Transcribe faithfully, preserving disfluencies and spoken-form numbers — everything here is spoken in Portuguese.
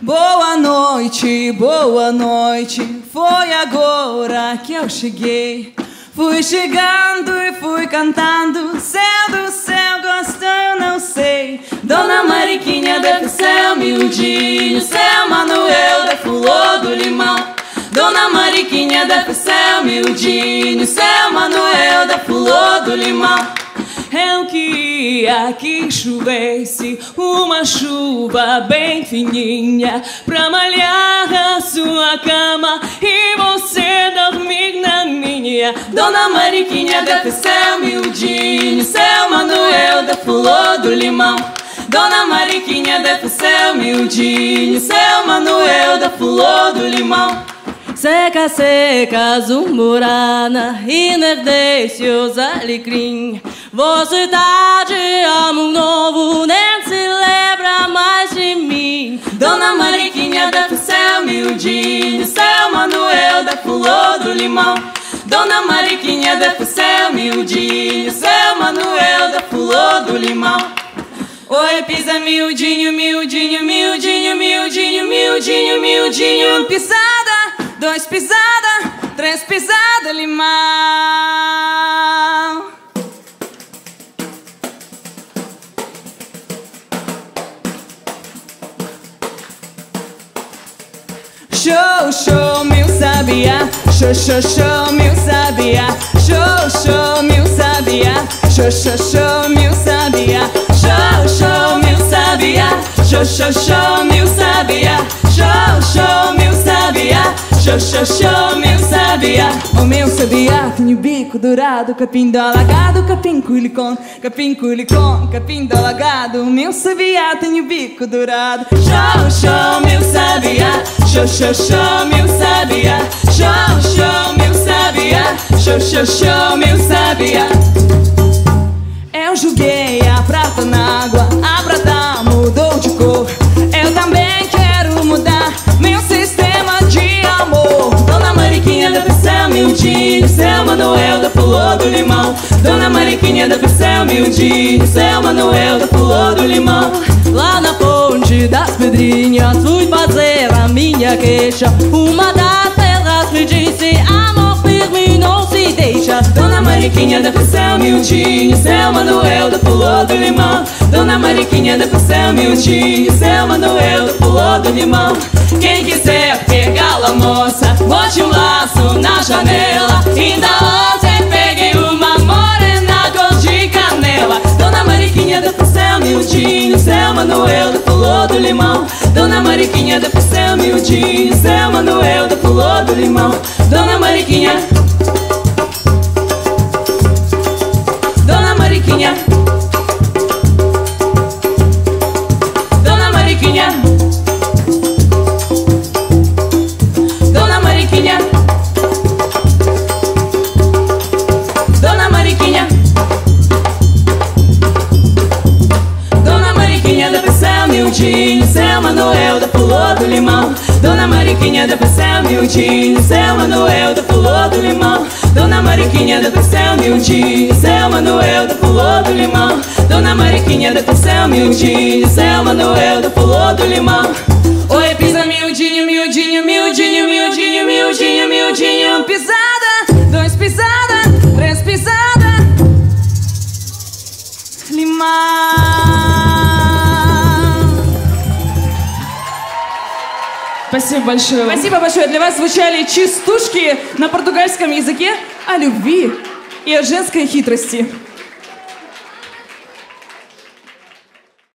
Boa noite, boa noite. Foi agora que eu cheguei. Fui chegando e fui cantando. Céu do céu, gosto eu não sei. Dona Mariquinha do céu, miudinho. Seu Manuel da Flor do Limão. Dona Mariquinha do céu, miudinho. Seu Manuel da Flor do Limão. Eu queria que chovesse uma chuva bem fininha pra malhar a sua cama e você dormir na minha. Dona Mariquinha do céu, miudinho. Seu Manuel da Flor do Limão. Dona Mariquinha do céu, miudinho. Seu Manuel da Flor do Limão. Seca, seca, zumburana e nerdecios alecrim. Você tá de amor novo, nem se lembra mais de mim. Dona Mariquinha do céu, miudinho. Seu Manuel da Flor do Limão. Dona Mariquinha do céu, miudinho. Seu Manuel da Flor do Limão. Oi, pisa miudinho, miudinho, miudinho, miudinho, miudinho, miudinho. Pisada, dois pisada, três pisada, limão. Show, show, meu sabiá. Show, show, show, meu sabiá. Show, show, meu sabiá. Show, show, show, meu sabiá. Show, show, meu sabiá. Show, show, show, meu sabiá. Show, show, meu sabiá. Show, show, show, meu sabiá. O meu sabiá tem o bico dourado, capim do alagado, capim culicom, capim culicom, capim do alagado. O meu sabiá tem o bico dourado. Show, show, meu sabiá. Show, show, show, meu sabiá. Show, show, meu sabiá. Show, show, show, meu sabiá. Eu joguei a prata na água, a prata mudou de cor. Eu também quero mudar meu sistema de amor. Dona Mariquinha do céu, miudinho. Seu Manuel da Flor do Limão. Dona Mariquinha do céu, miudinho. Seu Manuel da Flor do Limão. Lá na ponte das Pedrinhas fui fazer a minha queixa. Uma das pedras me disse: amor firme não se deixa. Dona Mariquinha do céu, miudinho. Seu Manuel da Flor do Limão. Dona Mariquinha do céu, miudinho. Seu Manuel da Flor do Limão. Quem quiser pegá-la, moça, bote um laço na janela. Ainda ontem peguei uma morena cor de canela. Dona Mariquinha do céu, miudinho. Seu Manuel da Flor do Limão. Dona Mariquinha do céu, miudinho. Seu Manuel da Flor do Limão. Dona Mariquinha. Dona Mariquinha. Dona Mariquinha. Dona Mariquinha. Dona Mariquinha. Dona Mariquinha do céu, miudinho. Seu Manuel da Flor do Limão. Dona Mariquinha do céu, miudinho. Seu Manuel da Flor do Limão. Dona Mariquinha do céu, miudinho. Seu Manuel da Flor do Limão. Dona Mariquinha do céu, miudinho. Seu Manuel da Flor do Limão. Oi, pisa miudinho, miudinho, miudinho, miudinho, miudinho, miudinho. Pisada, dois pisada, três pisada, limão. Спасибо большое. Спасибо большое. Для вас звучали частушки на португальском языке о любви и о женской хитрости.